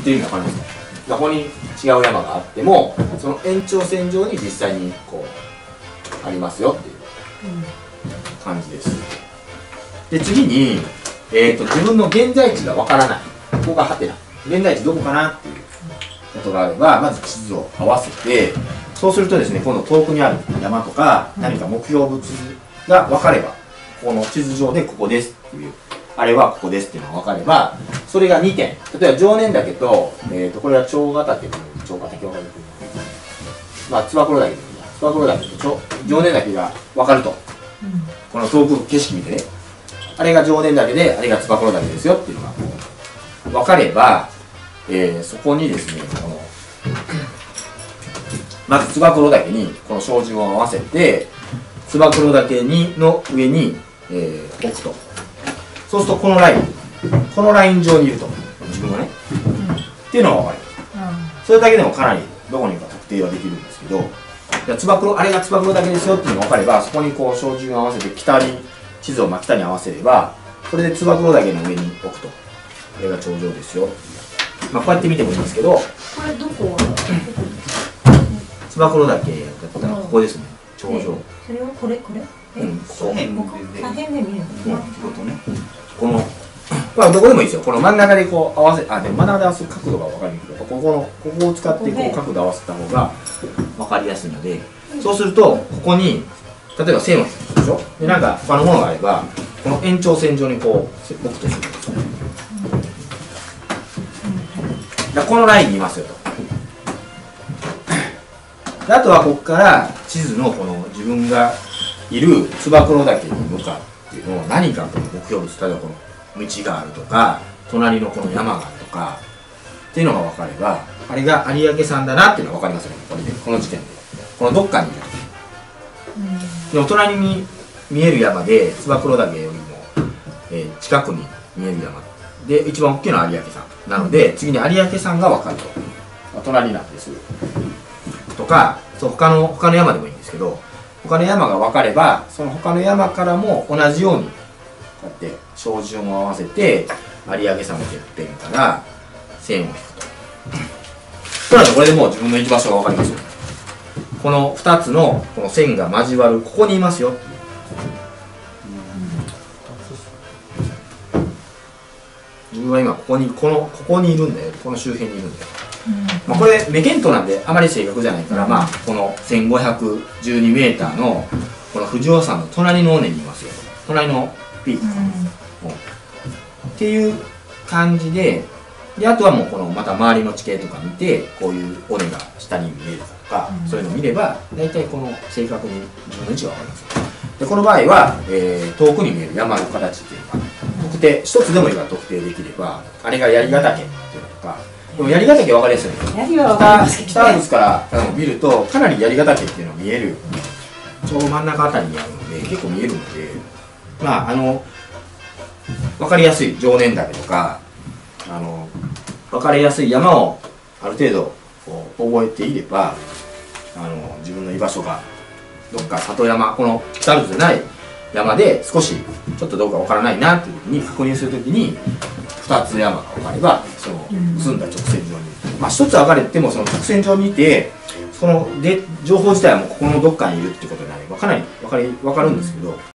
ってる意味わかりますか？ここに違う山があっても、その延長線上に実際にこうありますよっていう感じです。で次に、自分の現在地がわからない、ここがハテナ、現在地どこかなっていうことがあれば、まず地図を合わせて、そうするとですね、今度遠くにある山とか何か目標物が分かれば、この地図上でここですっていう、あれはここですっていうのが分かれば、それが2点、例えば常念岳と、これは長ヶ岳という、長ヶ岳分かる、まあつば九郎岳とつば九郎岳と常念岳が分かると、この遠く景色見てね、あれが常念岳で、あれがつば九郎岳ですよっていうのが分かれば、そこにですね、このまずつば九郎岳にこの照準を合わせて、つば九郎岳の上に、置くと。そうするとこのライン上にいると、自分がね、っていうのが分かります。それだけでもかなりどこにいるか特定はできるんですけど、あれがつば九郎岳ですよっていうのが分かれば、そこにこう照準を合わせて北に地図を北に合わせれば、それでつば九郎岳の上に置くと、これが頂上ですよ。まあこうやって見てもいいんですけど、これどこ？ つば九郎岳だったらここですね、頂上。 それはこれ？ 左辺で見る。 このまあどこでもいいですよ。この真ん中でこう合わせ、でも真ん中で合わせる角度が分かるけど、ここを使ってこう角度合わせた方が分かりやすいので、そうするとここに例えば線を引くでしょ。でなんか他のものがあれば、この延長線上にこう置くとするんですよ。このラインにいますよと。であとはここから地図のこの自分がいるつば九郎岳に向かっていうのを何かこの目標物、例えばこの道があるとか、隣のこの山があるとかっていうのが分かれば、あれが有明山だなっていうのが分かりますよね。これでこの時点でこのどっかにいると。でお隣に見える山でつば九郎岳よりも、近くに見える山で一番大きいのは有明山なので、次に有明山が分かると、隣なんですとか、そう他の山でもいいんですけど、他の山が分かれば、その他の山からも同じようにこうやって照準を合わせて有明山のてっぺんから線を引くと。そうなるとこれでもう自分の行き場所が分かりますよ。この2つのこの線が交わるここにいますよっていう。自分は今ここにいるんだよ、この周辺にいるんだよ。まあこれ目見当なんであまり正確じゃないから、まあこの1512メーターのこの富士尾山の隣の尾根にいますよ、隣のピークかな、っていう感じで、あとはもうこのまた周りの地形とか見て、こういう尾根が下に見えるかとか、そういうのを見れば大体この正確に自分の位置が分かります。でこの場合は、遠くに見える山の形っていうのが特定、一つでもいいから特定できれば、あれが槍ヶ岳っていうのとか、でも槍ヶ岳分かりやすいですよね。北アルプスから見るとかなり槍ヶ岳っていうのが見える、ちょうど真ん中あたりにあるので結構見えるので、まあ分かりやすい常念岳とか分かりやすい山をある程度こう覚えていれば、自分の居場所がどっか里山、この北アルプスじゃない山で少しちょっとどうか分からないなっていう時に確認する時に2つ山が分かれば、その結んだ直線上に、まあ1つ分かれてもその直線上にいて、その情報自体はもうここのどっかにいるってことであればかなり分かるんですけど、